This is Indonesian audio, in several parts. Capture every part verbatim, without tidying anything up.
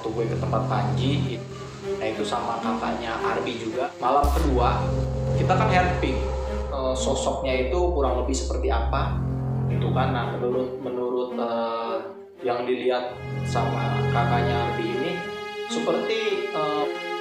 gue ke tempat Panji, nah itu sama kakaknya Arbi juga. Malam kedua kita kan helping, e, sosoknya itu kurang lebih seperti apa itu kan. Nah menurut menurut e, yang dilihat sama kakaknya Arbi ini seperti e,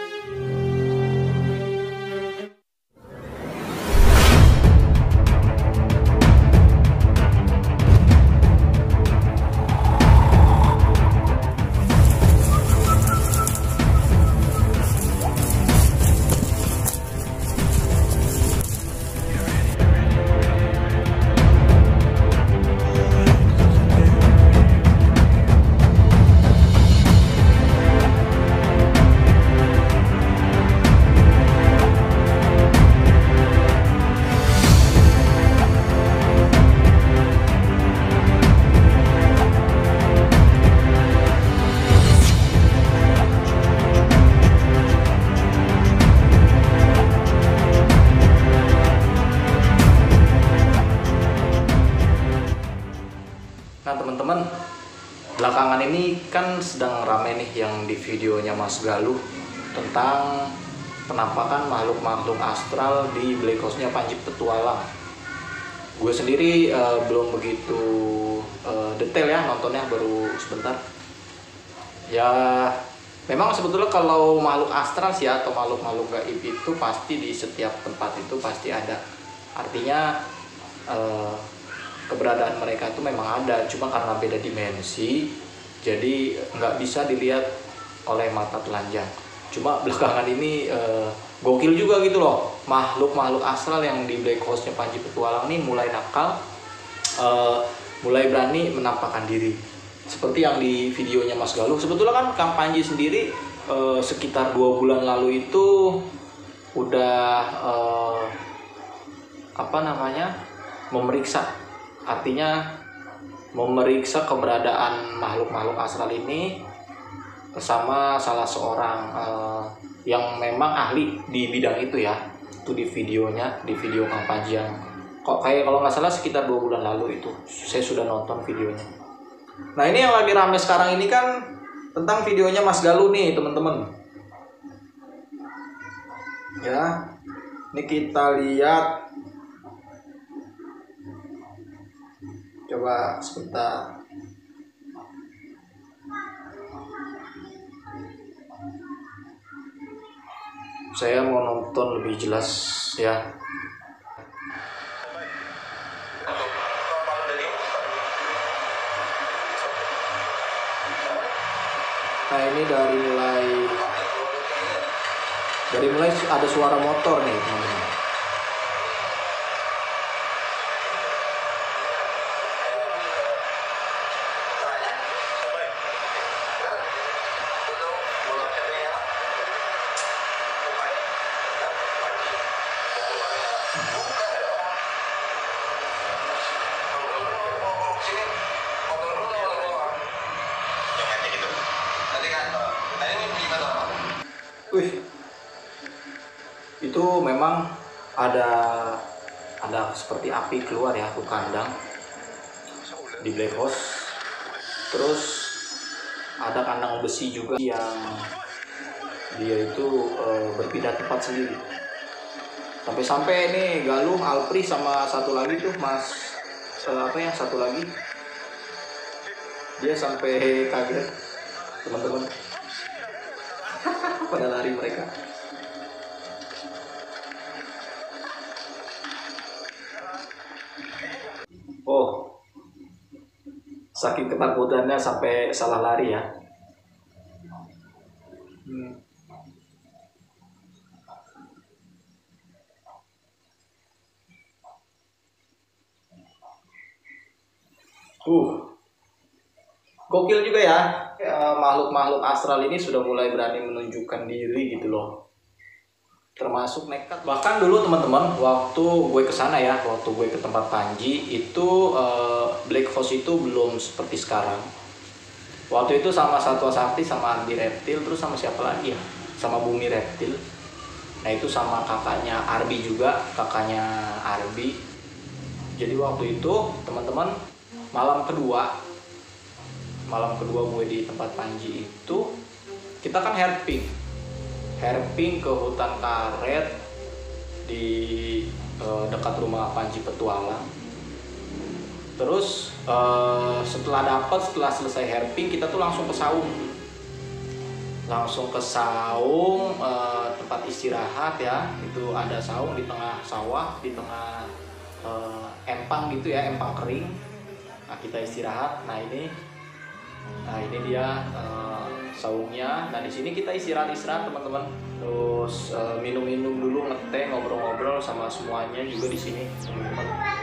Nah teman-teman, belakangan ini kan sedang rame nih yang di videonya Mas Galuh tentang penampakan makhluk-makhluk astral di Black House-nya Panji Petualang. Gue sendiri uh, belum begitu uh, detail ya nontonnya, baru sebentar. Ya memang sebetulnya kalau makhluk astral sih atau makhluk-makhluk gaib itu pasti di setiap tempat itu pasti ada. Artinya uh, keberadaan mereka itu memang ada, cuma karena beda dimensi jadi nggak bisa dilihat oleh mata telanjang. Cuma belakangan ini eh, gokil juga gitu loh, makhluk-makhluk astral yang di Black House-nya Panji Petualang ini mulai nakal, eh, mulai berani menampakkan diri seperti yang di videonya Mas Galuh. Sebetulnya kan Kang Panji sendiri eh, sekitar dua bulan lalu itu udah eh, apa namanya memeriksa, artinya memeriksa keberadaan makhluk-makhluk astral ini bersama salah seorang uh, yang memang ahli di bidang itu ya. Itu di videonya, di video Kang Panji yang kok kayak kalau nggak salah sekitar dua bulan lalu itu saya sudah nonton videonya. Nah ini yang lagi rame sekarang ini kan tentang videonya Mas Galuh nih teman-teman ya. Ini kita lihat, coba sebentar. Saya mau nonton lebih jelas ya. Nah ini dari mulai dari mulai ada suara motor nih teman-teman. Wih, itu memang ada ada seperti api keluar ya tuh kandang di Black House. Terus ada kandang besi juga yang dia itu e, berpindah tempat sendiri. Sampai-sampai nih Galuh, Alpri sama satu lagi tuh Mas e, apa yang satu lagi dia sampai kaget teman-teman. Pada lari mereka. Oh, saking ketakutannya sampai salah lari ya. Hmm. Uh, gokil juga ya. Makhluk-makhluk astral ini sudah mulai berani menunjukkan diri gitu loh, termasuk nekat. Bahkan dulu teman-teman waktu gue kesana ya, waktu gue ke tempat Panji itu uh, Black House itu belum seperti sekarang. Waktu itu sama Satwa Sakti, sama Arbi Reptil, terus sama siapa lagi ya, sama Bumi Reptil. Nah itu sama kakaknya Arbi juga, kakaknya Arbi. Jadi waktu itu teman-teman malam kedua malam kedua gue di tempat Panji itu kita kan herping herping ke hutan karet di eh, dekat rumah Panji Petualang. Terus eh, setelah dapat, setelah selesai herping, kita tuh langsung ke saung. Langsung ke saung, eh, tempat istirahat ya. Itu ada saung di tengah sawah, di tengah eh, empang gitu ya, empang kering. Nah, kita istirahat. Nah, ini Nah, ini dia eh, saungnya. Nah, di sini kita istirahat-istirahat, teman-teman. Terus eh, minum-minum dulu, ngeteh, ngobrol-ngobrol sama semuanya juga di sini, teman-teman.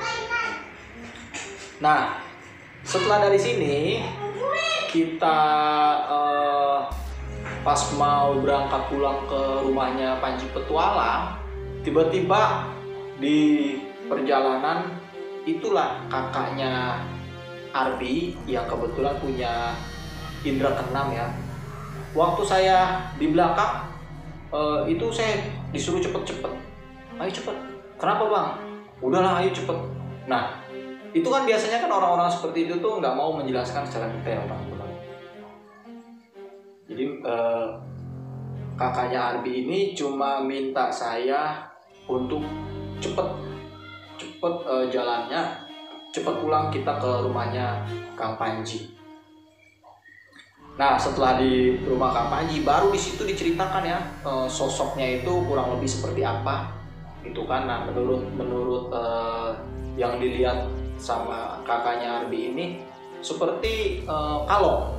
Nah, setelah dari sini kita eh, pas mau berangkat pulang ke rumahnya Panji Petualang, tiba-tiba di perjalanan itulah kakaknya Arbi yang kebetulan punya indera keenam ya. Waktu saya di belakang uh, itu saya disuruh cepet-cepet, ayo cepet. Kenapa bang? Udahlah ayo cepet. Nah itu kan biasanya kan orang-orang seperti itu tuh nggak mau menjelaskan secara detail teman-teman. Jadi uh, kakaknya Arbi ini cuma minta saya untuk cepet cepet uh, jalannya, cepat pulang kita ke rumahnya Kang Panji. Nah, setelah di rumah Kang Panji, baru di situ diceritakan ya e, sosoknya itu kurang lebih seperti apa, gitu kan. Nah, menurut menurut e, yang dilihat sama kakaknya Arbi ini seperti e, kalong.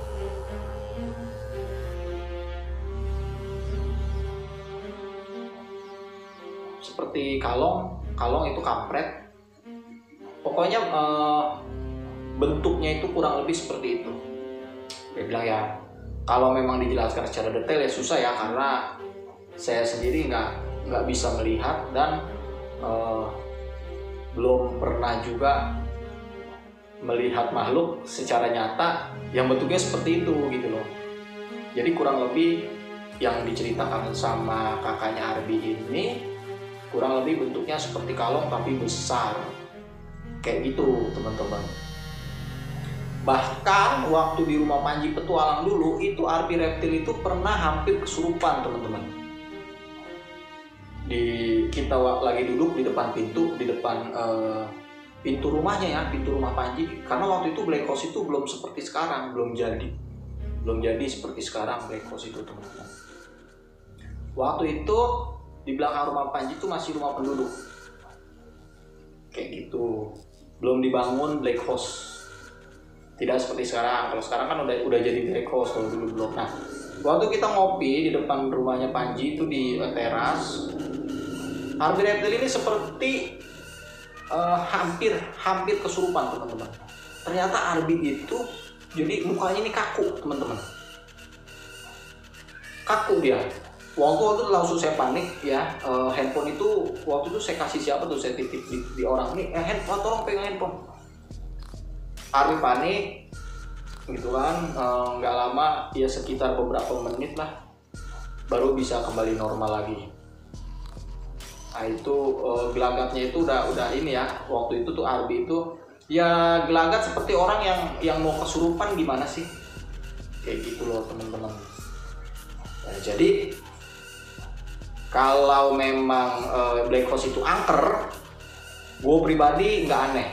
Seperti kalong, kalong itu kampret. Pokoknya eh, bentuknya itu kurang lebih seperti itu. Dia bilang ya, kalau memang dijelaskan secara detail ya susah ya, karena saya sendiri nggak nggak bisa melihat dan eh, belum pernah juga melihat makhluk secara nyata yang bentuknya seperti itu gitu loh. Jadi kurang lebih yang diceritakan sama kakaknya Arbi ini kurang lebih bentuknya seperti kalong tapi besar. Kayak gitu teman-teman. Bahkan waktu di rumah Panji Petualang dulu itu Arbi reptil itu pernah hampir kesurupan teman-teman. Di kita lagi duduk di depan pintu, di depan uh, pintu rumahnya ya, pintu rumah Panji. Karena waktu itu Black House itu belum seperti sekarang, belum jadi, belum jadi seperti sekarang Black House itu teman-teman. Waktu itu di belakang rumah Panji itu masih rumah penduduk, kayak gitu. Belum dibangun Black House, tidak seperti sekarang. Kalau sekarang kan udah udah jadi Black House, kalau dulu belum. Nah, waktu kita ngopi di depan rumahnya Panji itu di uh, teras, Arbi reptil ini seperti uh, hampir hampir kesurupan teman-teman. Ternyata Arbi itu jadi mukanya ini kaku teman-teman, kaku dia. Waktu itu langsung saya panik ya, uh, handphone itu waktu itu saya kasih siapa tuh, saya titip di, di orang ini, eh handphone tolong pegang handphone. Arbi panik, gitu kan, nggak uh, lama ya sekitar beberapa menit lah, baru bisa kembali normal lagi. Nah itu uh, gelagatnya itu udah udah ini ya, waktu itu tuh Arbi itu ya gelagat seperti orang yang yang mau kesurupan gimana sih, kayak gitu loh teman-teman. Nah, jadi kalau memang uh, Black House itu angker, gue pribadi nggak aneh,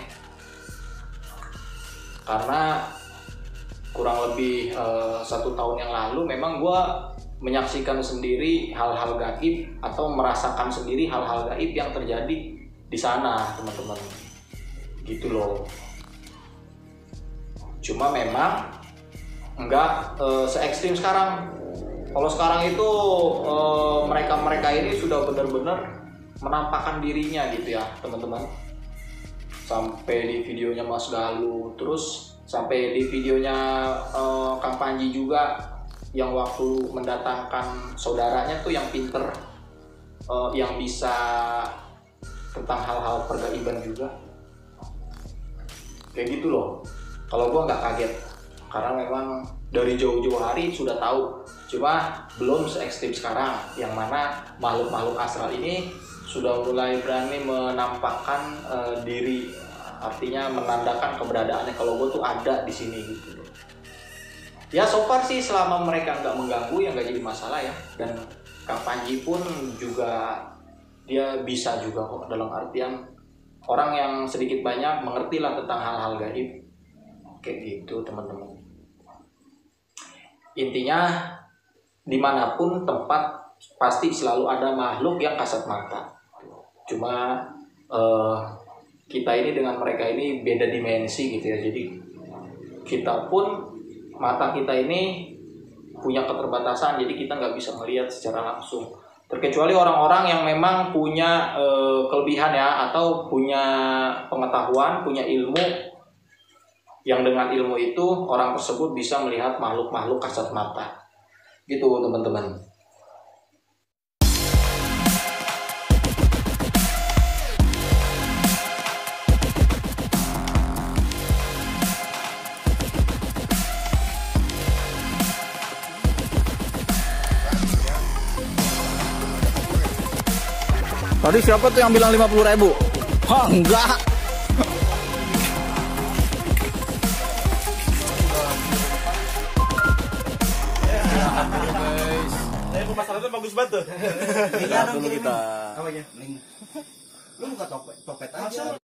karena kurang lebih uh, satu tahun yang lalu memang gue menyaksikan sendiri hal-hal gaib atau merasakan sendiri hal-hal gaib yang terjadi di sana teman-teman, gitu loh. Cuma memang nggak uh, se ekstrim sekarang. Kalau sekarang itu uh, mereka-mereka ini sudah benar-benar menampakkan dirinya gitu ya teman-teman. Sampai di videonya Mas Galuh, terus sampai di videonya uh, Kang Panji juga yang waktu mendatangkan saudaranya tuh yang pinter, uh, yang bisa tentang hal-hal pergaiban juga. Kayak gitu loh. Kalau gua nggak kaget, karena memang dari jauh-jauh hari sudah tahu. Cuma belum se ekstrim sekarang, yang mana makhluk-makhluk astral ini sudah mulai berani menampakkan uh, diri, artinya menandakan keberadaannya kalau gue tuh ada di sini gitu loh. Ya so far sih selama mereka nggak mengganggu ya nggak jadi masalah ya. Dan Kang Panji pun juga dia bisa juga kok, dalam artian orang yang sedikit banyak mengerti lah tentang hal-hal gaib kayak gitu teman-teman. Intinya dimanapun tempat pasti selalu ada makhluk yang kasat mata. Cuma eh, kita ini dengan mereka ini beda dimensi gitu ya. Jadi kita pun mata kita ini punya keterbatasan, jadi kita nggak bisa melihat secara langsung. Terkecuali orang-orang yang memang punya e, kelebihan ya, atau punya pengetahuan, punya ilmu, yang dengan ilmu itu orang tersebut bisa melihat makhluk-makhluk kasat mata. Gitu teman-teman. Tadi siapa tuh yang bilang lima puluh ribu? Hah, enggak. Saya pemasarannya bagus banget tuh. Lihat dulu kita. Apa ya? Lu buka topet, topet aja.